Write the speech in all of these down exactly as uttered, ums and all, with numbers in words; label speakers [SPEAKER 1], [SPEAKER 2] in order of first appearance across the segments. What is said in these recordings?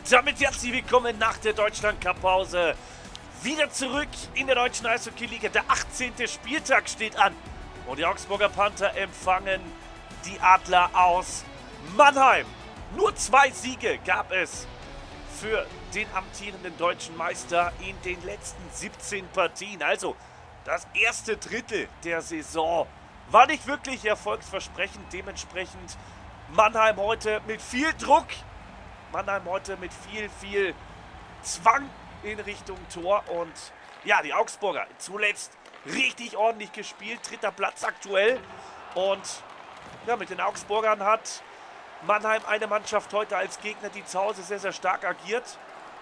[SPEAKER 1] Und damit herzlich willkommen nach der Deutschland-Cup-Pause. Wieder zurück in der deutschen Eishockey-Liga. Der achtzehnte Spieltag steht an. Und die Augsburger Panther empfangen die Adler aus Mannheim. Nur zwei Siege gab es für den amtierenden deutschen Meister in den letzten siebzehn Partien. Also das erste Drittel der Saison war nicht wirklich erfolgsversprechend. Dementsprechend Mannheim heute mit viel Druck. Mannheim heute mit viel, viel Zwang in Richtung Tor. Und ja, die Augsburger zuletzt richtig ordentlich gespielt. Dritter Platz aktuell. Und ja, mit den Augsburgern hat Mannheim eine Mannschaft heute als Gegner, die zu Hause sehr, sehr stark agiert.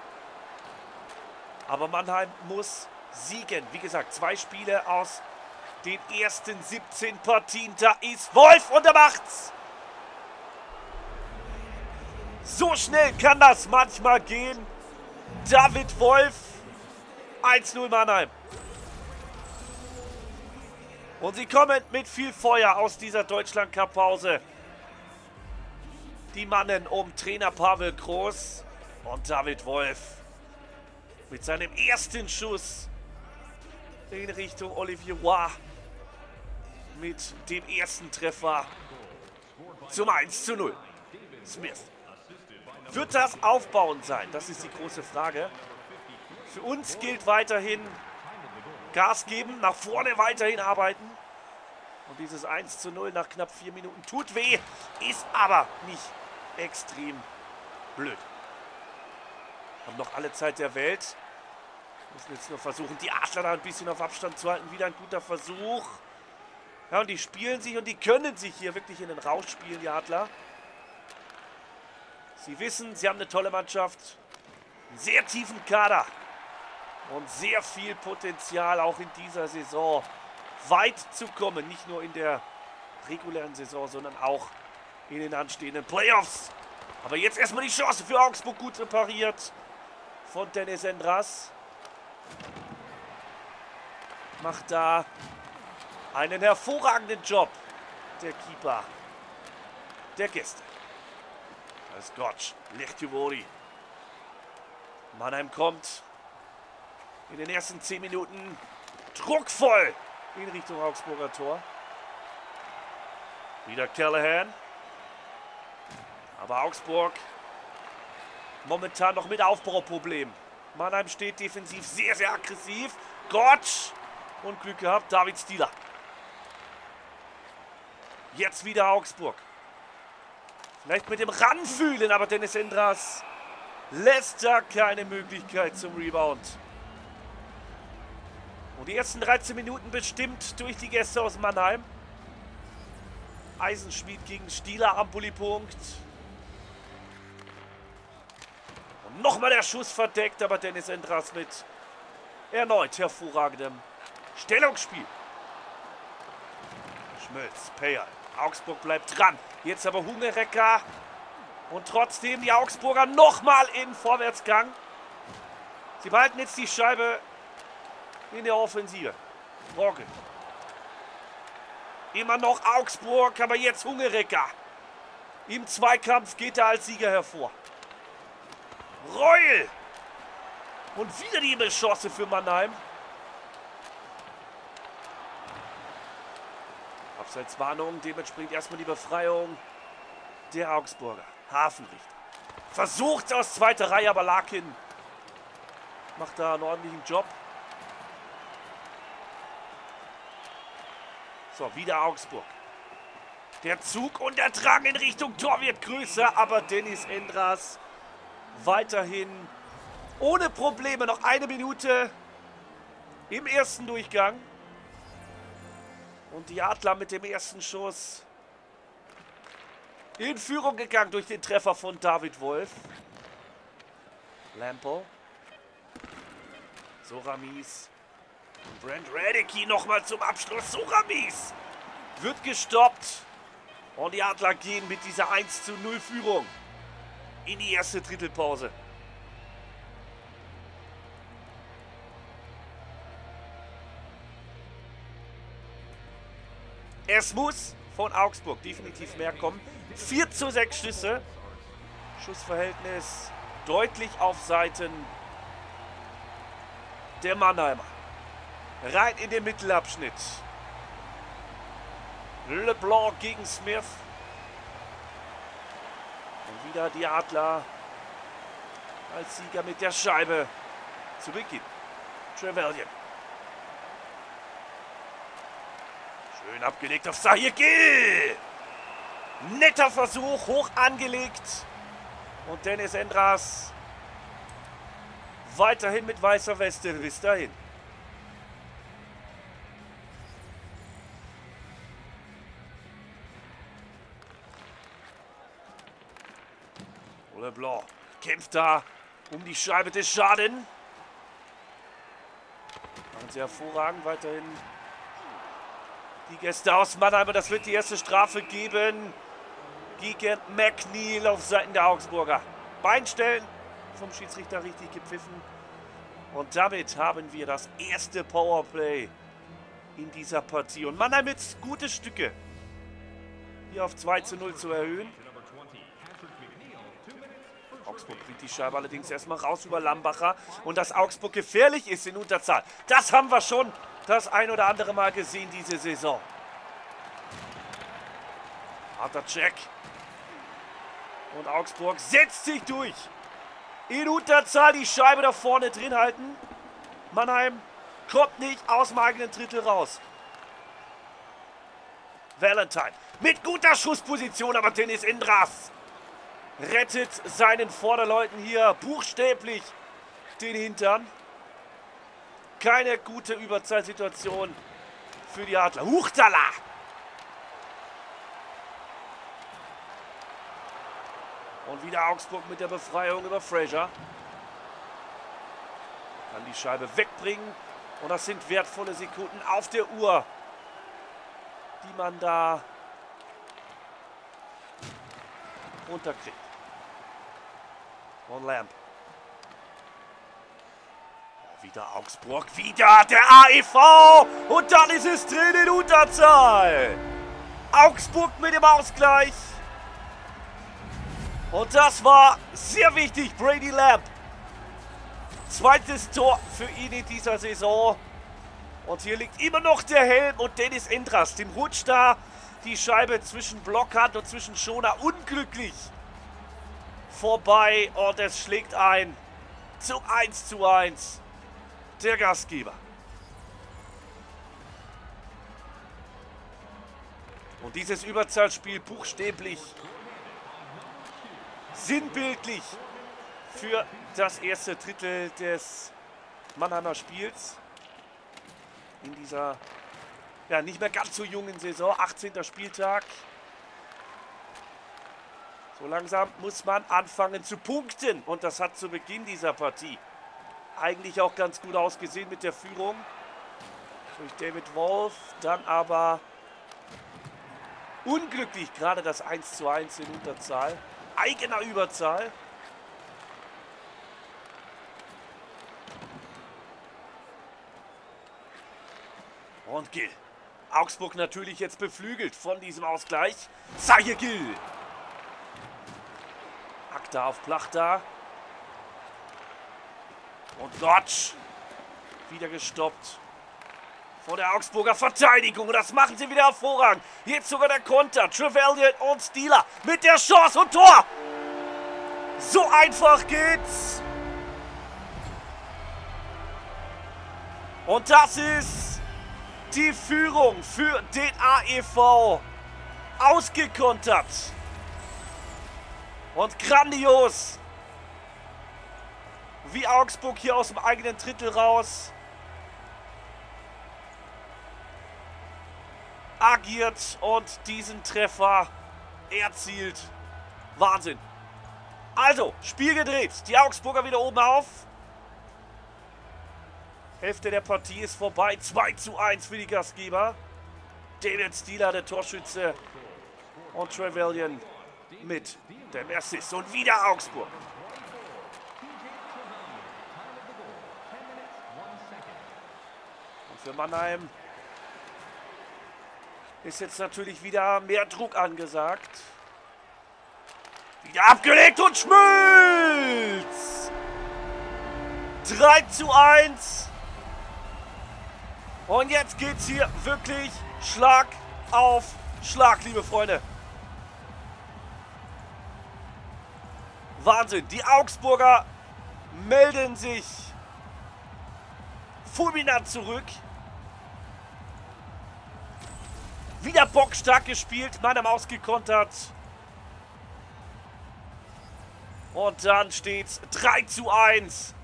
[SPEAKER 1] Aber Mannheim muss siegen. Wie gesagt, zwei Spiele aus den ersten siebzehn Partien. Da ist Wolf und er macht's. So schnell kann das manchmal gehen. David Wolf, eins null Mannheim. Und sie kommen mit viel Feuer aus dieser Deutschland-Cup-Pause. Die Mannen um Trainer Pavel Groß und David Wolf mit seinem ersten Schuss in Richtung Olivier Roy mit dem ersten Treffer zum eins zu null. Smith. Wird das aufbauend sein? Das ist die große Frage. Für uns gilt weiterhin Gas geben, nach vorne weiterhin arbeiten. Und dieses eins zu null nach knapp vier Minuten tut weh, ist aber nicht extrem blöd. Haben noch alle Zeit der Welt. Müssen jetzt nur versuchen, die Adler da ein bisschen auf Abstand zu halten. Wieder ein guter Versuch. Ja, und die spielen sich und die können sich hier wirklich in den Rausch spielen, die Adler. Sie wissen, sie haben eine tolle Mannschaft, einen sehr tiefen Kader und sehr viel Potenzial auch in dieser Saison weit zu kommen. Nicht nur in der regulären Saison, sondern auch in den anstehenden Playoffs. Aber jetzt erstmal die Chance für Augsburg, gut repariert von Dennis Endras. Macht da einen hervorragenden Job, der Keeper der Gäste. Das ist Gotch, Lehtivori. Mannheim kommt in den ersten zehn Minuten druckvoll in Richtung Augsburger Tor. Wieder Callahan. Aber Augsburg momentan noch mit Aufbauproblemen. Mannheim steht defensiv sehr, sehr aggressiv. Gotch. Und Glück gehabt, David Stieler. Jetzt wieder Augsburg. Vielleicht mit dem Ranfühlen, aber Dennis Endras lässt da keine Möglichkeit zum Rebound. Und die ersten dreizehn Minuten bestimmt durch die Gäste aus Mannheim. Eisenschmied gegen Stieler am Bulli-Punkt. Und nochmal der Schuss verdeckt, aber Dennis Endras mit erneut hervorragendem Stellungsspiel. Schmölz, Payer. Augsburg bleibt dran. Jetzt aber Hungerecker. Und trotzdem die Augsburger nochmal in Vorwärtsgang. Sie behalten jetzt die Scheibe in der Offensive. Rogge. Immer noch Augsburg, aber jetzt Hungerecker. Im Zweikampf geht er als Sieger hervor. Reul. Und wieder die Chance für Mannheim. Abseitswarnung, dementsprechend erstmal die Befreiung der Augsburger. Hafenrichter. Versucht aus zweiter Reihe, aber Larkin macht da einen ordentlichen Job. So, wieder Augsburg. Der Zug und der Drang in Richtung Tor wird größer, aber Dennis Endras weiterhin ohne Probleme. Noch eine Minute im ersten Durchgang. Und die Adler mit dem ersten Schuss in Führung gegangen durch den Treffer von David Wolf. Lampo. Soramis. Brent Radicki nochmal zum Abschluss. Soramis wird gestoppt. Und die Adler gehen mit dieser eins zu null Führung in die erste Drittelpause. Es muss von Augsburg definitiv mehr kommen. vier zu sechs Schüsse. Schussverhältnis deutlich auf Seiten der Mannheimer. Rein in den Mittelabschnitt. LeBlanc gegen Smith. Und wieder die Adler als Sieger mit der Scheibe zu Beginn. Trevelyan. Schön abgelegt auf Zahir Gill. Netter Versuch, hoch angelegt. Und Dennis Endras weiterhin mit weißer Weste bis dahin. LeBlanc kämpft da um die Scheibe des Schaden. Machen sie hervorragend weiterhin die Gäste aus Mannheim. Das wird die erste Strafe geben gegen McNeil auf Seiten der Augsburger. Beinstellen vom Schiedsrichter richtig gepfiffen. Und damit haben wir das erste Powerplay in dieser Partie. Und Mannheim jetzt gute Stücke hier auf zwei zu null zu erhöhen. Augsburg bringt die Scheibe allerdings erstmal raus über Lambacher. Und dass Augsburg gefährlich ist in Unterzahl, das haben wir schon das ein oder andere Mal gesehen diese Saison. Harter Check. Und Augsburg setzt sich durch. In Unterzahl die Scheibe da vorne drin halten. Mannheim kommt nicht aus dem eigenen Drittel raus. Valentine mit guter Schussposition, aber Dennis Endras rettet seinen Vorderleuten hier buchstäblich den Hintern. Keine gute Überzahlsituation für die Adler. Huchtala! Und wieder Augsburg mit der Befreiung über Fraser. Kann die Scheibe wegbringen. Und das sind wertvolle Sekunden auf der Uhr, die man da runterkriegt. Von Lamp. Wieder Augsburg, wieder der A E V. Und dann ist es drin in Unterzahl. Augsburg mit dem Ausgleich. Und das war sehr wichtig, Brady Lamp. Zweites Tor für ihn in dieser Saison. Und hier liegt immer noch der Helm und Dennis Endras. Dem rutscht da die Scheibe zwischen Blockhand und zwischen Schoner unglücklich vorbei. Und es schlägt ein zum eins zu eins. Der Gastgeber. Und dieses Überzahlspiel buchstäblich, sinnbildlich für das erste Drittel des Mannheimer Spiels. In dieser ja nicht mehr ganz so jungen Saison, achtzehnter Spieltag. So langsam muss man anfangen zu punkten. Und das hat zu Beginn dieser Partie eigentlich auch ganz gut ausgesehen mit der Führung durch David Wolf. Dann aber unglücklich gerade das eins zu eins in Unterzahl. Eigener Überzahl. Und Gill. Augsburg natürlich jetzt beflügelt von diesem Ausgleich. Zahir Gill. Akta auf Plachta. Und Gotsch. Wieder gestoppt vor der Augsburger Verteidigung. Und das machen sie wieder hervorragend. Jetzt sogar der Konter. Trevelyan und Stieler mit der Chance und Tor. So einfach geht's. Und das ist die Führung für den A E V. Ausgekontert. Und grandios, wie Augsburg hier aus dem eigenen Drittel raus agiert und diesen Treffer erzielt. Wahnsinn. Also, Spiel gedreht. Die Augsburger wieder oben auf. Hälfte der Partie ist vorbei. zwei zu eins für die Gastgeber. David Stieler, der Torschütze. Und Trevelyan mit dem Assist. Und wieder Augsburg. Und für Mannheim ist jetzt natürlich wieder mehr Druck angesagt. Wieder abgelegt und Schmülz. drei zu eins. Und jetzt geht's hier wirklich Schlag auf Schlag, liebe Freunde. Wahnsinn. Die Augsburger melden sich fulminant zurück. Wieder bockstark gespielt, Mannheim ausgekontert. Und dann steht's drei zu eins.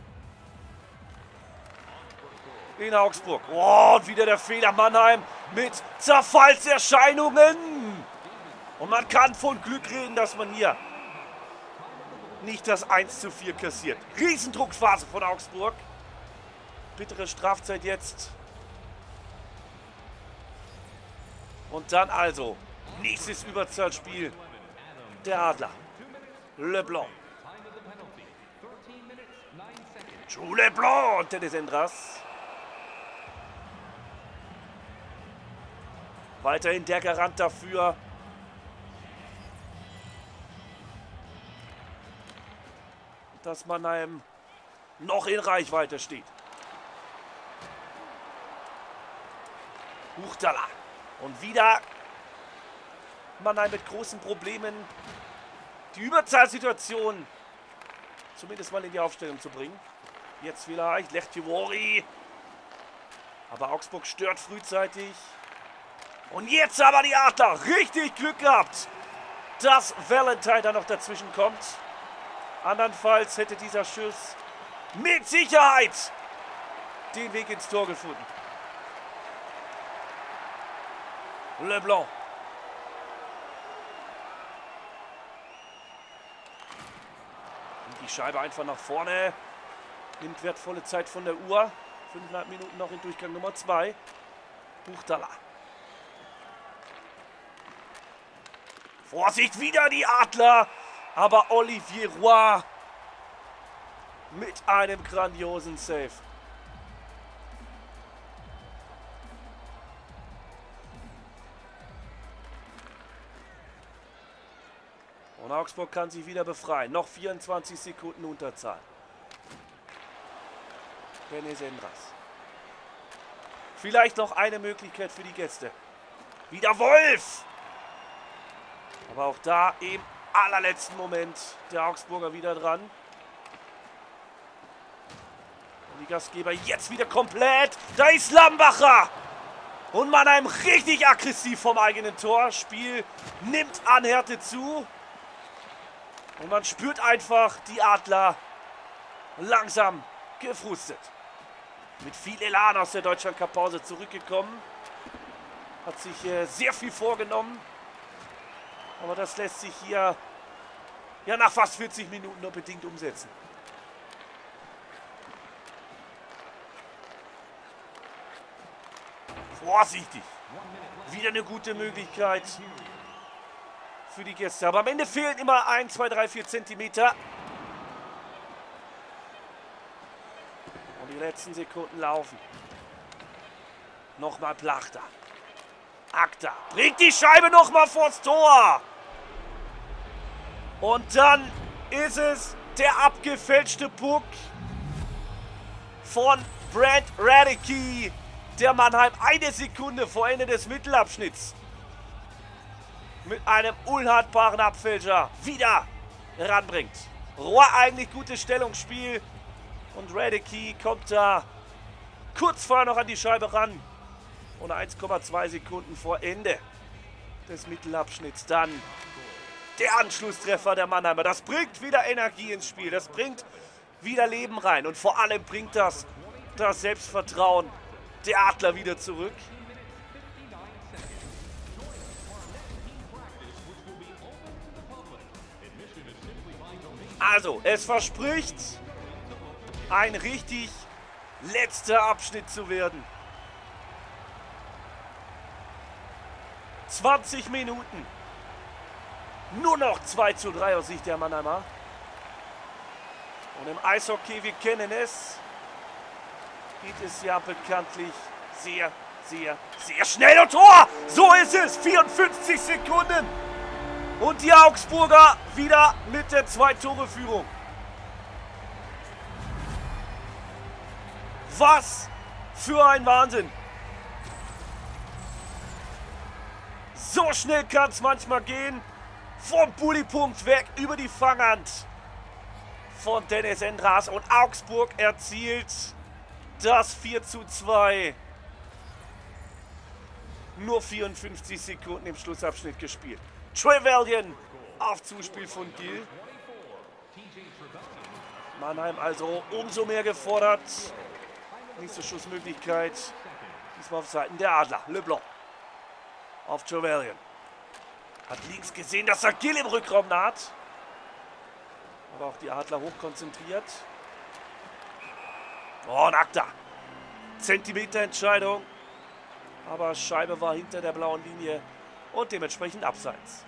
[SPEAKER 1] In Augsburg. Oh, und wieder der Fehler. Mannheim mit Zerfallserscheinungen. Und man kann von Glück reden, dass man hier nicht das eins zu vier kassiert. Riesendruckphase von Augsburg. Bittere Strafzeit jetzt. Und dann also nächstes Überzahlspiel der Adler. LeBlanc. Jules LeBlanc und Dennis Endras. Weiterhin der Garant dafür, dass Mannheim noch in Reichweite steht. Huchtala. Und wieder Mannheim mit großen Problemen, die Überzahlsituation zumindest mal in die Aufstellung zu bringen. Jetzt vielleicht Lechtiwori. Aber Augsburg stört frühzeitig. Und jetzt aber die Adler. Richtig Glück gehabt, dass Valentine da noch dazwischen kommt. Andernfalls hätte dieser Schuss mit Sicherheit den Weg ins Tor gefunden. LeBlanc. Und die Scheibe einfach nach vorne. Nimmt wertvolle Zeit von der Uhr. Fünfeinhalb Minuten noch in Durchgang Nummer zwei. Huchtala. Vorsicht, wieder die Adler. Aber Olivier Roy mit einem grandiosen Save. Und Augsburg kann sich wieder befreien. Noch vierundzwanzig Sekunden Unterzahl. Dennis Endras. Vielleicht noch eine Möglichkeit für die Gäste. Wieder Wolf! Aber auch da im allerletzten Moment der Augsburger wieder dran. Und die Gastgeber jetzt wieder komplett. Da ist Lambacher! Und Mannheim richtig aggressiv vom eigenen Tor. Spiel nimmt an Härte zu. Und man spürt einfach die Adler langsam gefrustet. Mit viel Elan aus der Deutschland-Cup-Pause zurückgekommen. Hat sich äh, sehr viel vorgenommen. Aber das lässt sich hier ja nach fast vierzig Minuten nur bedingt umsetzen. Vorsichtig. Wieder eine gute Möglichkeit für die Gäste. Aber am Ende fehlen immer ein, zwei, drei, vier Zentimeter. Und die letzten Sekunden laufen. Nochmal Plachter. Akta bringt die Scheibe nochmal vors Tor. Und dann ist es der abgefälschte Puck von Brent Radicke, der Mannheim eine Sekunde vor Ende des Mittelabschnitts mit einem unhaltbaren Abfälscher wieder ranbringt. Roy eigentlich gutes Stellungsspiel und Radicke kommt da kurz vorher noch an die Scheibe ran. Und eins Komma zwei Sekunden vor Ende des Mittelabschnitts dann der Anschlusstreffer der Mannheimer. Das bringt wieder Energie ins Spiel. Das bringt wieder Leben rein. Und vor allem bringt das das Selbstvertrauen der Adler wieder zurück. Also, es verspricht, ein richtig letzter Abschnitt zu werden. zwanzig Minuten. Nur noch zwei zu drei aus Sicht der Mannheimer. Und im Eishockey, wir kennen es, geht es ja bekanntlich sehr, sehr, sehr schnell. Und Tor! So ist es. vierundfünfzig Sekunden Und die Augsburger wieder mit der Zwei-Tore-Führung. Was für ein Wahnsinn. So schnell kann es manchmal gehen. Vom Bulli-Punkt weg über die Fanghand von Dennis Endras. Und Augsburg erzielt das vier zu zwei. Nur vierundfünfzig Sekunden im Schlussabschnitt gespielt. Trevelyan auf Zuspiel von Gill. Mannheim also umso mehr gefordert. Nächste Schussmöglichkeit. Diesmal auf Seiten der Adler. Leblanc auf Trevelyan. Hat links gesehen, dass er Gill im Rückraum naht. Aber auch die Adler hochkonzentriert. Oh, und Akta. Zentimeter Entscheidung. Aber Scheibe war hinter der blauen Linie und dementsprechend abseits.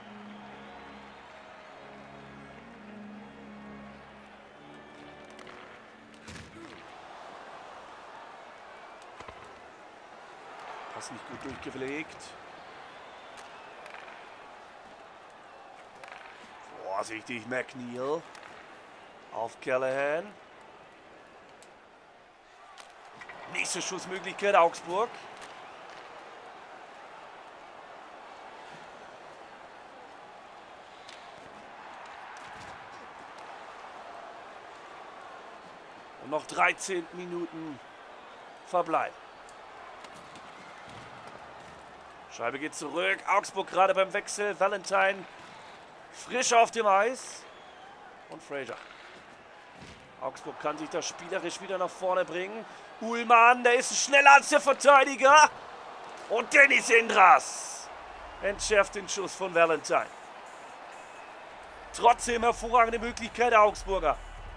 [SPEAKER 1] Pass nicht gut durchgelegt. Vorsichtig McNeil auf Callahan. Nächste Schussmöglichkeit Augsburg. Und noch dreizehn Minuten verbleiben. Scheibe geht zurück. Augsburg gerade beim Wechsel. Valentine frisch auf dem Eis. Und Fraser. Augsburg kann sich das spielerisch wieder nach vorne bringen. Uhlmann, der ist schneller als der Verteidiger. Und Dennis Endras entschärft den Schuss von Valentine. Trotzdem hervorragende Möglichkeit der Augsburger,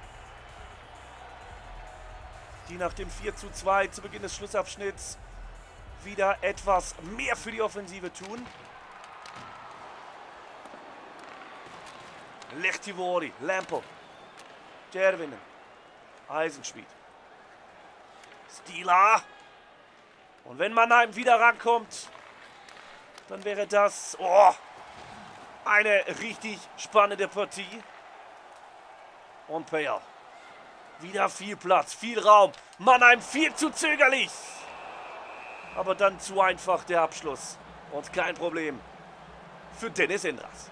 [SPEAKER 1] die nach dem vier zu zwei zu Beginn des Schlussabschnitts wieder etwas mehr für die Offensive tun. Lehtivori, Lampo, Järvinen, Eisenschmied, Stila. Und wenn Mannheim wieder rankommt, dann wäre das oh, eine richtig spannende Partie. Und Payer. Wieder viel Platz, viel Raum. Mannheim viel zu zögerlich. Aber dann zu einfach der Abschluss. Und kein Problem für Dennis Endras.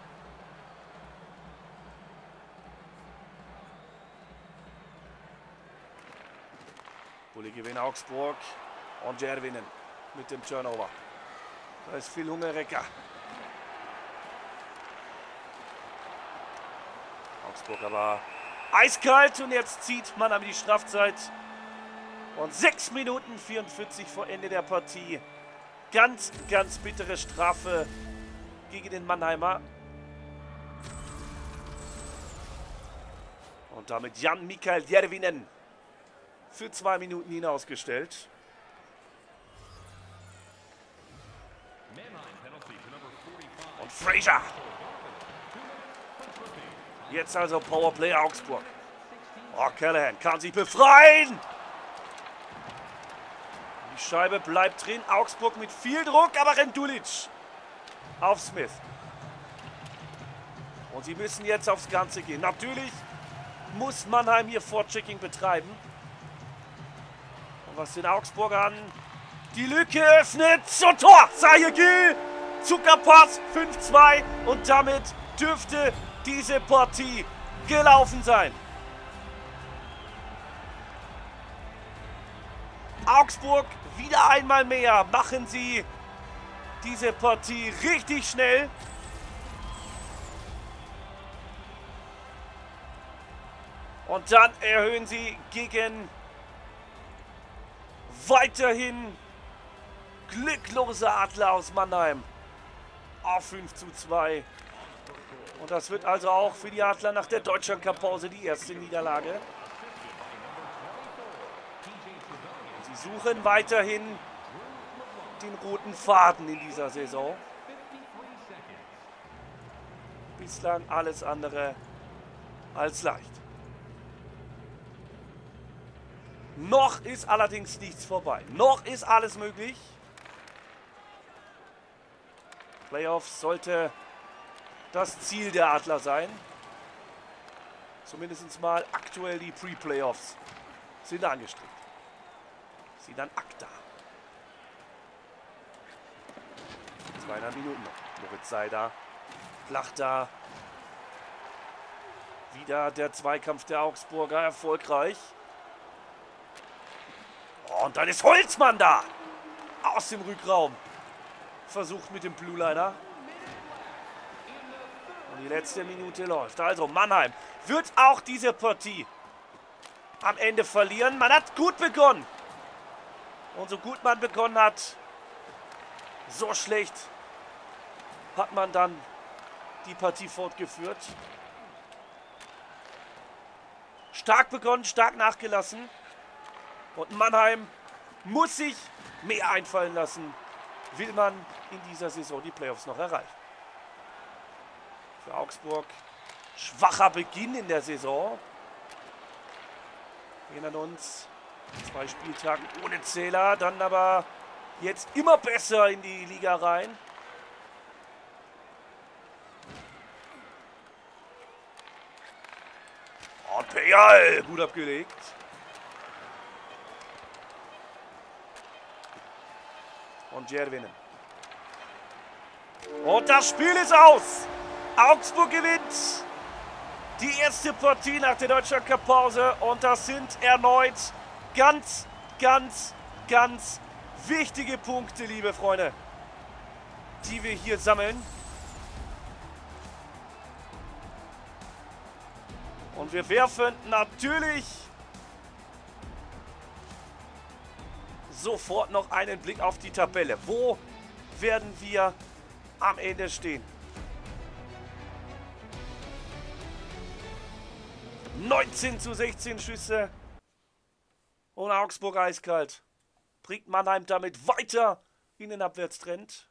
[SPEAKER 1] Bulli gewinnt Augsburg. Und Järvinen mit dem Turnover. Da ist viel Hungerecker. Augsburg aber eiskalt und jetzt zieht Mannheim die Strafzeit. Und sechs Minuten vierundvierzig vor Ende der Partie. Ganz, ganz bittere Strafe gegen den Mannheimer. Und damit Jan-Mikael Järvinen für zwei Minuten hinausgestellt. Und Fraser. Jetzt also Powerplay Augsburg. Oh, Callahan kann sich befreien. Die Scheibe bleibt drin. Augsburg mit viel Druck, aber Rendulic auf Smith. Und sie müssen jetzt aufs Ganze gehen. Natürlich muss Mannheim hier Vorchecking betreiben. Und was den Augsburgern die Lücke öffnet. Zum Tor! Zahir Gill. Zuckerpass fünf zwei. Und damit dürfte diese Partie gelaufen sein. Augsburg wieder einmal mehr. Machen sie diese Partie richtig schnell. Und dann erhöhen sie gegen weiterhin glücklose Adler aus Mannheim auf fünf zu zwei. Und das wird also auch für die Adler nach der Deutschlandcup-Pause die erste Niederlage. Sie suchen weiterhin den roten Faden in dieser Saison. Bislang alles andere als leicht. Noch ist allerdings nichts vorbei. Noch ist alles möglich. Playoffs sollte das Ziel der Adler sein. Zumindest mal aktuell die Pre-Playoffs sind angestrebt. Sie dann Akta. Zweieinhalb Minuten noch. Moritz Seider. Flach da. Wieder der Zweikampf der Augsburger erfolgreich. Oh, und dann ist Holzmann da. Aus dem Rückraum. Versucht mit dem Blue Liner. Und die letzte Minute läuft. Also Mannheim wird auch diese Partie am Ende verlieren. Man hat gut begonnen. Und so gut man begonnen hat, so schlecht hat man dann die Partie fortgeführt. Stark begonnen, stark nachgelassen. Und Mannheim muss sich mehr einfallen lassen, will man in dieser Saison die Playoffs noch erreichen. Für Augsburg schwacher Beginn in der Saison. Wir erinnern uns, zwei Spieltage ohne Zähler, dann aber jetzt immer besser in die Liga rein. Und Pejal, gut abgelegt. Und Järvinen. Und das Spiel ist aus. Augsburg gewinnt die erste Partie nach der Deutschland-Cup-Pause. Und das sind erneut ganz, ganz, ganz wichtige Punkte, liebe Freunde, die wir hier sammeln. Und wir werfen natürlich sofort noch einen Blick auf die Tabelle. Wo werden wir am Ende stehen? neunzehn zu sechzehn Schüsse. Und Augsburg eiskalt. Bringt Mannheim damit weiter in den Abwärtstrend.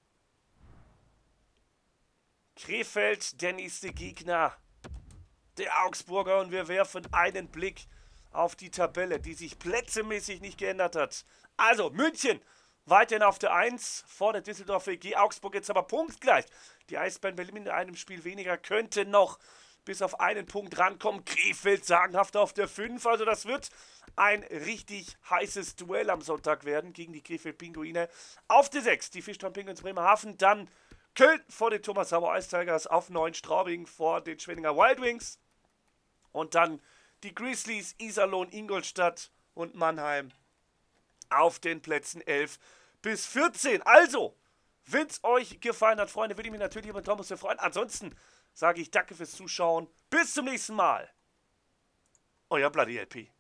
[SPEAKER 1] Krefeld, der nächste Gegner der Augsburger. Und wir werfen einen Blick auf die Tabelle, die sich plätzemäßig nicht geändert hat. Also München weiterhin auf der eins vor der Düsseldorfer E G. Augsburg jetzt aber punktgleich. Die Eisbären Berlin in einem Spiel weniger könnte noch bis auf einen Punkt rankommen. Krefeld sagenhaft auf der fünf. Also das wird ein richtig heißes Duell am Sonntag werden gegen die Krefeld Pinguine. Auf der sechs die Fischtown Penguins Bremerhaven. Dann Köln vor den Thomas Sauer Ice Tigers. Auf neun Straubing vor den Schwenninger Wild Wings. Und dann die Grizzlies, Iserlohn, Ingolstadt und Mannheim auf den Plätzen elf bis vierzehn. Also, wenn es euch gefallen hat, Freunde, würde ich mich natürlich über den Thomas freuen. Ansonsten sage ich danke fürs Zuschauen. Bis zum nächsten Mal. Euer Bloody L P.